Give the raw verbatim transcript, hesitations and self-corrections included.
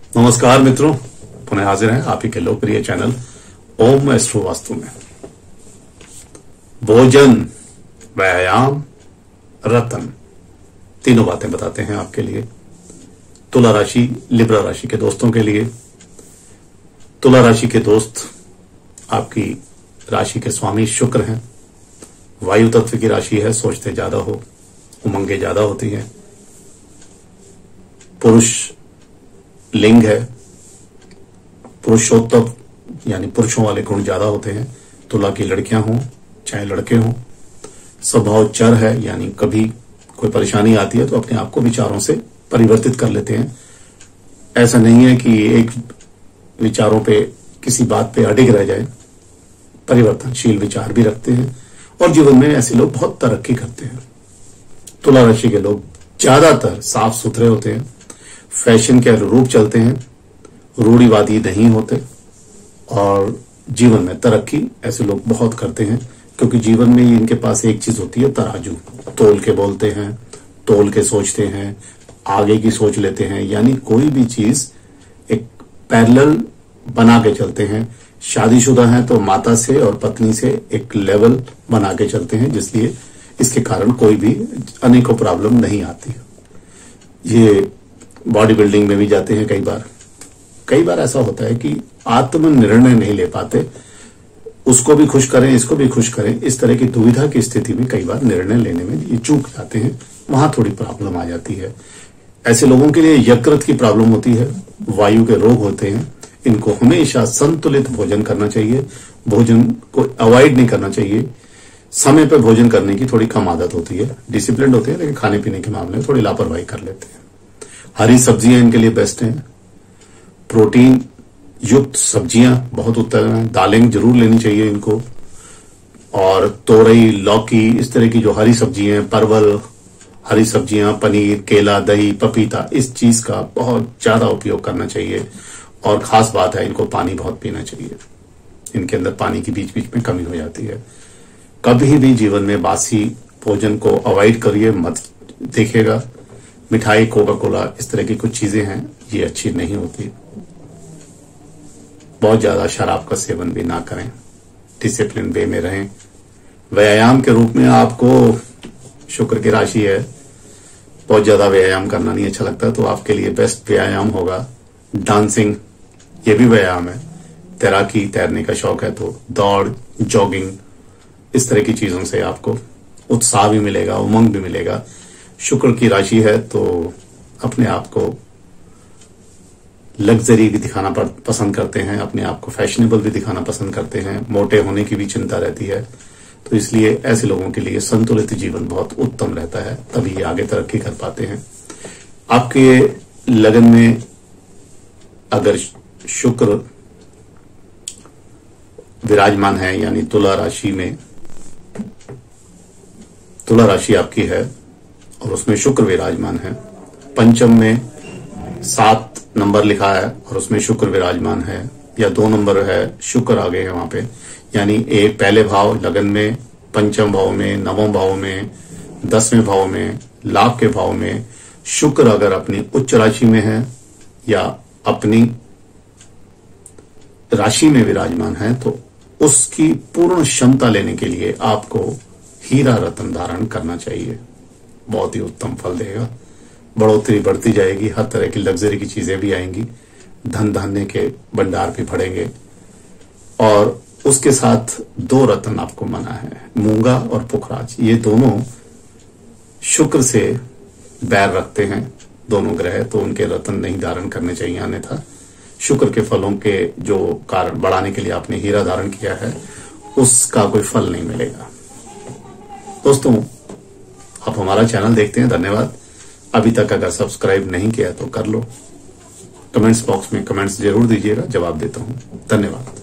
नमस्कार मित्रों, पुनः हाजिर हैं आप ही के लोकप्रिय चैनल ओम एस्ट्रो वास्तु में। भोजन, व्यायाम, रतन, तीनों बातें बताते हैं आपके लिए। तुला राशि, लिब्रा राशि के दोस्तों के लिए। तुला राशि के दोस्त आपकी राशि के स्वामी शुक्र हैं। वायु तत्व की राशि है, सोचते ज्यादा हो, उमंगे ज्यादा होती हैं। पुरुष लिंग है, पुरुषोत्तम यानी पुरुषों वाले गुण ज्यादा होते हैं। तुला की लड़कियां हों चाहे लड़के हों, स्वभाव चर है, यानी कभी कोई परेशानी आती है तो अपने आप को विचारों से परिवर्तित कर लेते हैं। ऐसा नहीं है कि एक विचारों पे, किसी बात पे अडिग रह जाए। परिवर्तनशील विचार भी रखते हैं और जीवन में ऐसे लोग बहुत तरक्की करते हैं। तुला राशि के लोग ज्यादातर साफ सुथरे होते हैं, फैशन के अनुरूप चलते हैं, रूढ़िवादी नहीं होते और जीवन में तरक्की ऐसे लोग बहुत करते हैं, क्योंकि जीवन में इनके पास एक चीज होती है, तराजू। तोल के बोलते हैं, तोल के सोचते हैं, आगे की सोच लेते हैं, यानी कोई भी चीज एक पैरेलल बना के चलते हैं। शादीशुदा हैं तो माता से और पत्नी से एक लेवल बना के चलते हैं, जिसलिए इसके कारण कोई भी अनेकों प्रॉब्लम नहीं आती। ये बॉडी बिल्डिंग में भी जाते हैं। कई बार कई बार ऐसा होता है कि आत्म निर्णय नहीं ले पाते, उसको भी खुश करें इसको भी खुश करें, इस तरह की दुविधा की स्थिति में कई बार निर्णय लेने में ये चूक जाते हैं, वहां थोड़ी प्रॉब्लम आ जाती है। ऐसे लोगों के लिए यकृत की प्रॉब्लम होती है, वायु के रोग होते हैं। इनको हमेशा संतुलित भोजन करना चाहिए, भोजन को अवॉइड नहीं करना चाहिए। समय पर भोजन करने की थोड़ी कम आदत होती है, डिसिप्लिन होते हैं, लेकिन खाने पीने के मामले में थोड़ी लापरवाही कर लेते हैं। हरी सब्जियां इनके लिए बेस्ट हैं। प्रोटीन युक्त सब्जियां बहुत उत्तम है। दालें जरूर लेनी चाहिए इनको। और तोरई, लौकी, इस तरह की जो हरी सब्जियां, परवल, हरी सब्जियां, पनीर, केला, दही, पपीता, इस चीज का बहुत ज्यादा उपयोग करना चाहिए। और खास बात है, इनको पानी बहुत पीना चाहिए। इनके अंदर पानी की बीच बीच में कमी हो जाती है। कभी भी जीवन में बासी भोजन को अवॉइड करिए, मत देखिएगा। मिठाई, कोका कोला, इस तरह की कुछ चीजें हैं, ये अच्छी नहीं होती। बहुत ज्यादा शराब का सेवन भी ना करें, डिसिप्लिन वे में रहें। व्यायाम के रूप में आपको, शुक्र की राशि है, बहुत ज्यादा व्यायाम करना नहीं अच्छा लगता, तो आपके लिए बेस्ट व्यायाम होगा डांसिंग। ये भी व्यायाम है। तैराकी, तैरने का शौक है तो दौड़, जॉगिंग, इस तरह की चीजों से आपको उत्साह भी मिलेगा, उमंग भी मिलेगा। शुक्र की राशि है तो अपने आप को लग्जरी भी दिखाना पसंद करते हैं, अपने आप को फैशनेबल भी दिखाना पसंद करते हैं। मोटे होने की भी चिंता रहती है, तो इसलिए ऐसे लोगों के लिए संतुलित जीवन बहुत उत्तम रहता है, तभी ये आगे तरक्की कर पाते हैं। आपके लगन में अगर शुक्र विराजमान है, यानी तुला राशि में, तुला राशि आपकी है और उसमें शुक्र विराजमान है, पंचम में सात नंबर लिखा है और उसमें शुक्र विराजमान है, या दो नंबर है, शुक्र आ गए हैं वहां पे, यानी एक पहले भाव लगन में, पंचम भाव में, नवम भाव में, दसवें भाव में, लाभ के भाव में शुक्र अगर अपनी उच्च राशि में है या अपनी राशि में विराजमान है, तो उसकी पूर्ण क्षमता लेने के लिए आपको हीरा रत्न धारण करना चाहिए। बहुत ही उत्तम फल देगा, बढ़ोतरी बढ़ती जाएगी, हर तरह की लग्जरी की चीजें भी आएंगी, धन धान्य के भंडार भी बढ़ेंगे। और उसके साथ दो रत्न आपको मना है, मूंगा और पुखराज। ये दोनों शुक्र से बैर रखते हैं, दोनों ग्रह, तो उनके रत्न नहीं धारण करने चाहिए, अन्यथा शुक्र के फलों के जो कारण बढ़ाने के लिए आपने हीरा धारण किया है, उसका कोई फल नहीं मिलेगा। दोस्तों, आप हमारा चैनल देखते हैं, धन्यवाद। अभी तक अगर सब्सक्राइब नहीं किया तो कर लो। कमेंट्स बॉक्स में कमेंट्स जरूर दीजिएगा, जवाब देता हूं। धन्यवाद।